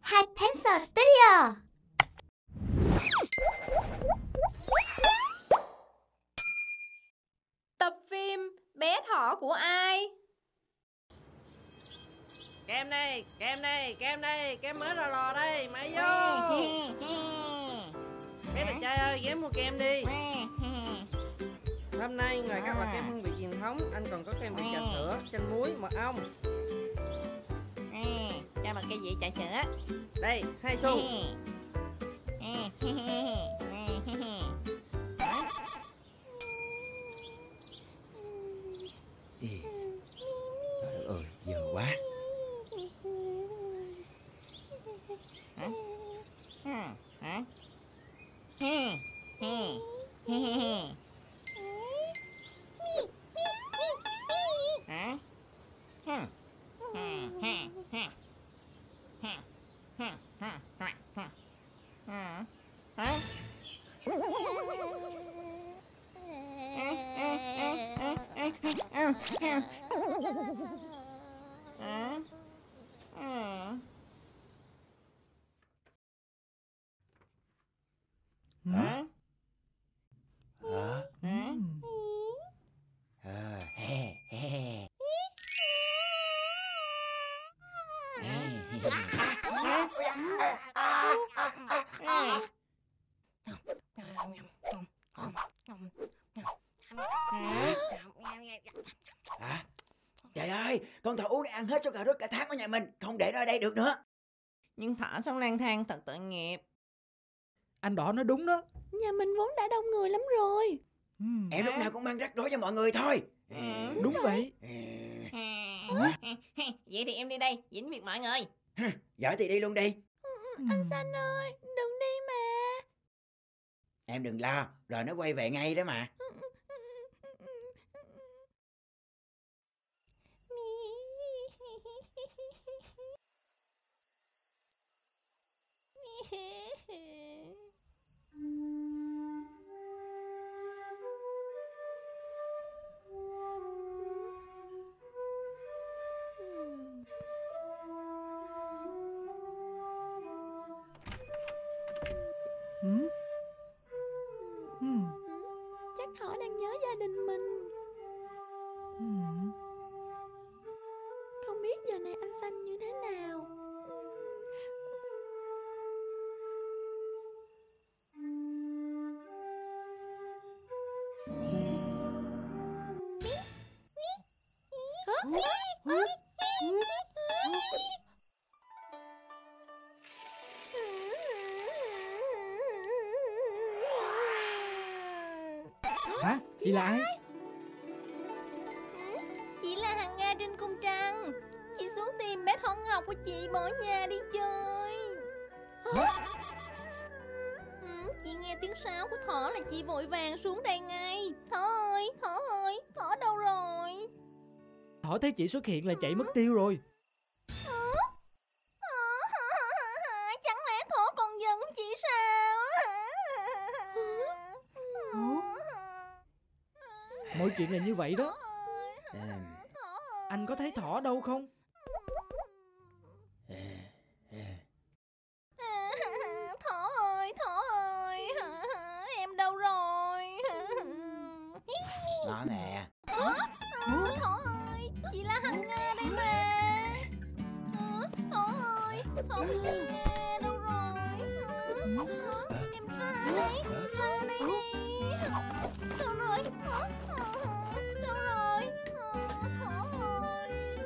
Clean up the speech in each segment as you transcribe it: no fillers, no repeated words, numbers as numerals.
Hai Pencil Studio. Tập phim Bé Thỏ của ai? Kem đây, kem đây, kem đây, kem mới ra lò đây, mày vô. Bé đẹp trai ơi, ghé mua kem đi. Hôm nay ngoài các loại kem hương vị truyền thống, anh còn có kem vị trà sữa, chanh muối, mật ong. Cho một cái vị trà sữa. Đây, 2 xu. Trời đất ơi, giờ quá. Trời ơi, con thỏ uống này ăn hết số cà rốt cả tháng của nhà mình, không để nó ở đây được nữa. Nhưng thỏ sống lang thang thật tội nghiệp. Anh Đỏ nói đúng đó. Nhà mình vốn đã đông người lắm rồi. Em lúc nào cũng mang rắc rối cho mọi người thôi. Đúng vậy. Vậy thì em đi đây, dính việc mọi người. Giỏi thì đi luôn đi. Anh Xanh ơi, đừng đi mà. Em đừng lo, rồi nó quay về ngay đó mà. Chắc thỏ đang nhớ gia đình mình. Không biết giờ này anh Xanh như thế nào. Hả? Chị là ai? Chị là Hằng Nga trên cung trăng. Chị xuống tìm bé Thỏ Ngọc của chị bỏ nhà đi chơi. Chị nghe tiếng sáo của thỏ là chị vội vàng xuống đây ngay. Thỏ ơi, thỏ ơi, thỏ đâu rồi? Thỏ thấy chị xuất hiện là chạy mất tiêu rồi. Chẳng lẽ thỏ còn giận chị sao? Mọi chuyện là như vậy đó. Anh có thấy thỏ đâu không? Thỏ ơi, em đâu rồi? Nó nè. Thỏ ơi, chị là Hằng Nga đây mà. Thỏ ơi, thỏ Hằng Nga đâu rồi? Em ra đây đi. Đâu rồi? Đâu rồi? Thỏ ơi.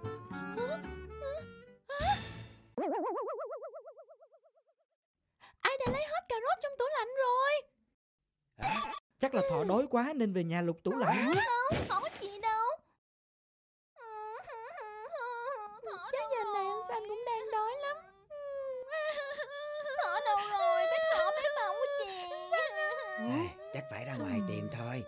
Ai đã lấy hết cà rốt trong tủ lạnh rồi? Chắc là thỏ đói quá nên về nhà lục tủ lạnh. Không có chị đâu. Chắc giờ này anh Xanh cũng đang đói lắm. Thỏ đâu rồi? Bé thỏ bé bỏng của chị. Chắc phải ra ngoài tìm thôi.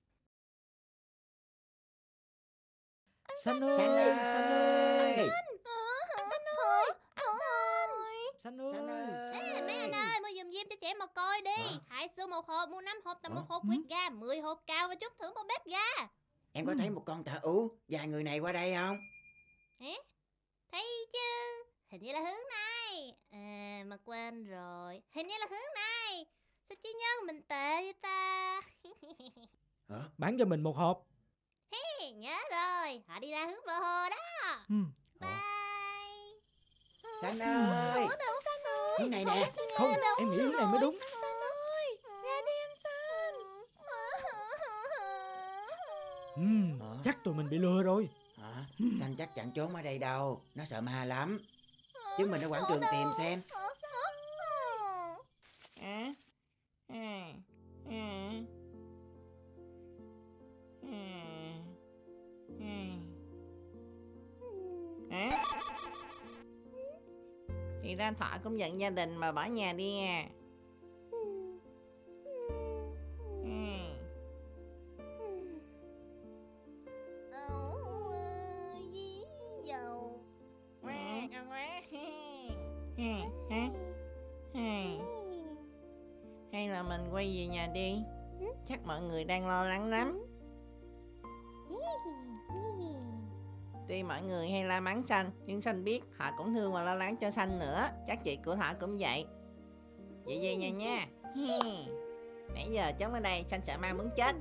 Xanh ơi, Xanh ơi. Xanh ơi, Anh Xanh ơi. Xanh ơi. Xanh ơi. Mấy anh ơi, mua giùm diêm cho trẻ một coi đi. 2 xu một hộp, mua 5 hộp tầm 1 hộp huyết ga, 10 hộp cao và chút thưởng một bếp ga. Em có thấy một con thỏ ú và người này qua đây không? Thấy chứ. Hình như là hướng này. Mà quên rồi. Hình như là hướng này. Sao trí nhớ mình tệ vậy ta? Bán cho mình một hộp. Nhớ rồi. Họ đi ra hướng bờ hồ đó. Bye. Xanh ơi, Xanh ơi. hướng này nè. Không, em nghĩ hướng này mới đúng. Xanh ơi. Ra đi anh Xanh. Chắc tụi mình bị lừa rồi. Hả? Xanh chắc chẳng trốn ở đây đâu. Nó sợ ma lắm. Chúng mình ở quảng trường tìm xem. Thì ra Thọ cũng giận gia đình mà bỏ nhà đi à. Dí dầu. Hay là mình quay về nhà đi. Chắc mọi người đang lo lắng lắm. Tuy mọi người hay la mắng Xanh, nhưng Xanh biết họ cũng thương và lo lắng cho Xanh nữa. Chắc chị của Thọ cũng vậy. Chị về nhà nha. Nãy giờ trốn ở đây Xanh sợ ma muốn chết.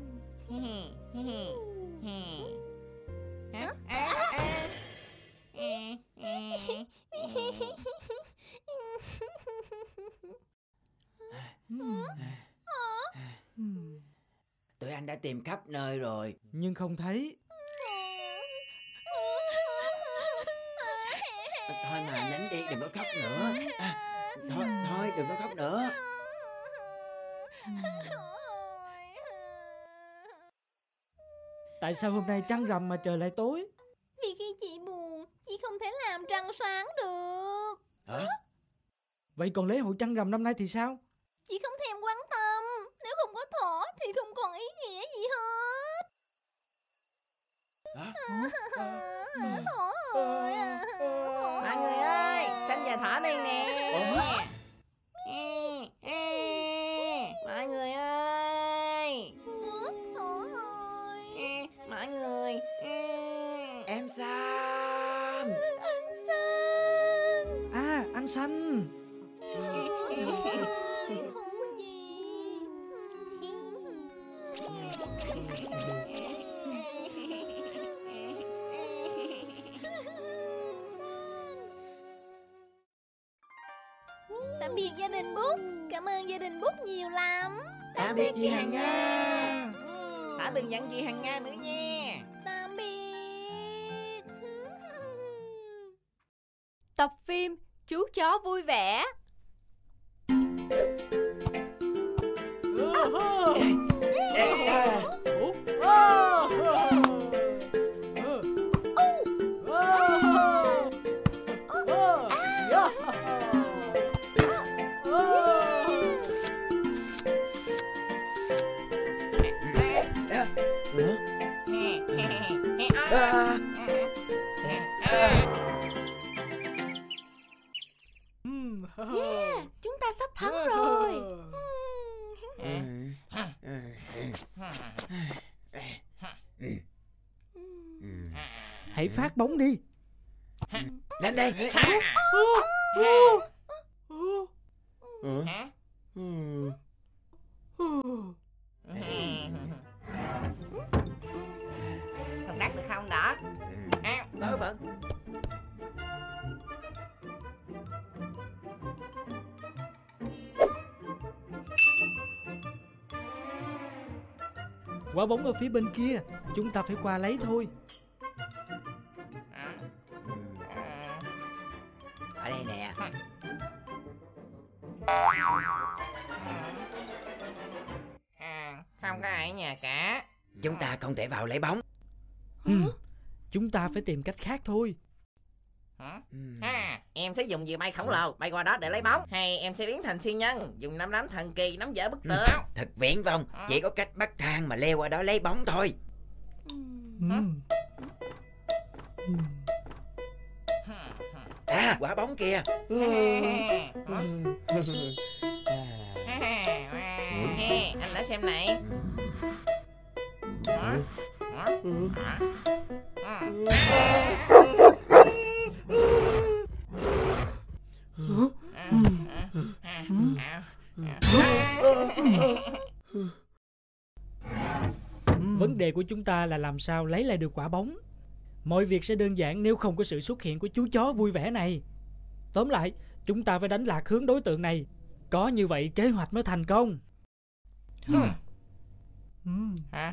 Tụi anh đã tìm khắp nơi rồi. Nhưng không thấy. Thôi mà nín đi, đừng có khóc nữa. Thôi đừng có khóc nữa. Tại sao hôm nay trăng rằm mà trời lại tối? Vì khi chị buồn, chị không thể làm trăng sáng được. Hả? Vậy còn lễ hội trăng rằm năm nay thì sao? Chị không thèm quan tâm. Nếu không có Thỏ thì không còn ý nghĩa gì hết. Hả? Thỏ ơi. Mọi người ơi, Xanh và Thỏ đây nè. Mọi người ơi. Thỏ ơi. Mọi người. Em Sam. Anh Xanh. À, anh Xanh. Thú gì? Tạm biệt gia đình Bút. Cảm ơn gia đình Bút nhiều lắm. Tạm biệt chị Hằng Nga. Thỏ đừng giận chị Hằng Nga nữa nha. Tạm biệt. Tập phim Chú chó vui vẻ. Yeah, chúng ta sắp thắng rồi. Hãy phát bóng đi. Lên đây. Hả? Không đắt được không đó? Vâng. Quả bóng ở phía bên kia. Chúng ta phải qua lấy thôi. Ở đây nè. Không có ai ở nhà cả. Chúng ta không thể vào lấy bóng. Chúng ta phải tìm cách khác thôi. Em sẽ dùng diều bay khổng lồ bay qua đó để lấy bóng. Hay em sẽ biến thành siêu nhân, dùng nắm đấm thần kỳ nắm vỡ bức tường. Thật viển vông. Chỉ có cách bắt thang mà leo qua đó lấy bóng thôi. À, quả bóng kìa. Anh đã xem này. đề của chúng ta là làm sao lấy lại được quả bóng. Mọi việc sẽ đơn giản nếu không có sự xuất hiện của chú chó vui vẻ này. Tóm lại, chúng ta phải đánh lạc hướng đối tượng này. Có như vậy kế hoạch mới thành công. Hả?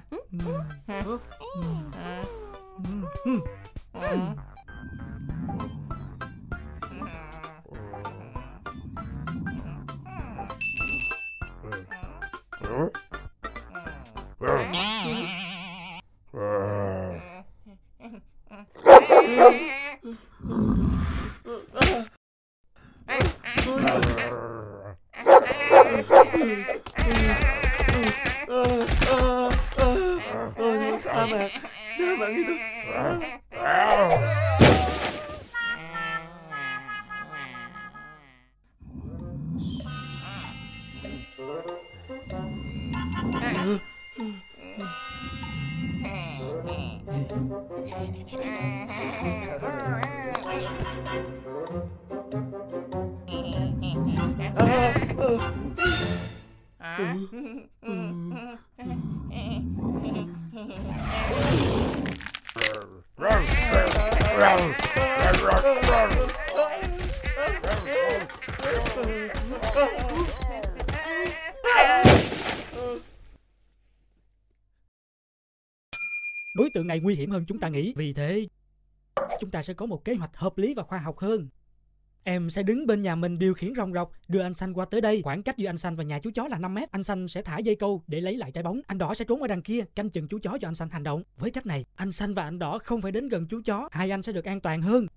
Đối tượng này nguy hiểm hơn chúng ta nghĩ. Vì thế chúng ta sẽ có một kế hoạch hợp lý và khoa học hơn. Em sẽ đứng bên nhà mình điều khiển ròng rọc, đưa anh xanh qua tới đây. Khoảng cách giữa anh xanh và nhà chú chó là 5 mét. Anh xanh sẽ thả dây câu để lấy lại trái bóng. Anh đỏ sẽ trốn ở đằng kia, canh chừng chú chó cho anh xanh hành động. Với cách này, anh xanh và anh đỏ không phải đến gần chú chó. Hai anh sẽ được an toàn hơn.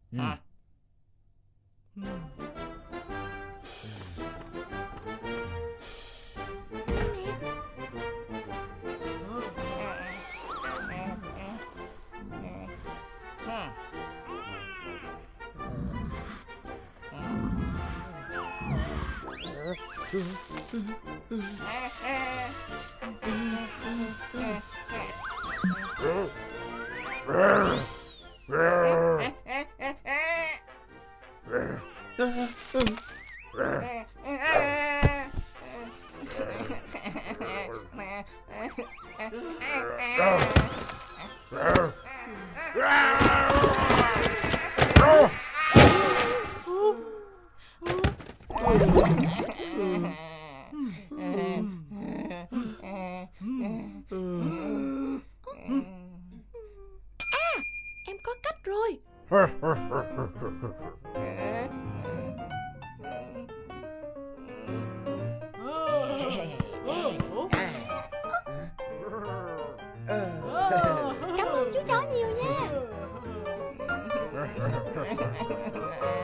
Em có cách rồi. Cảm ơn chú chó nhiều nha.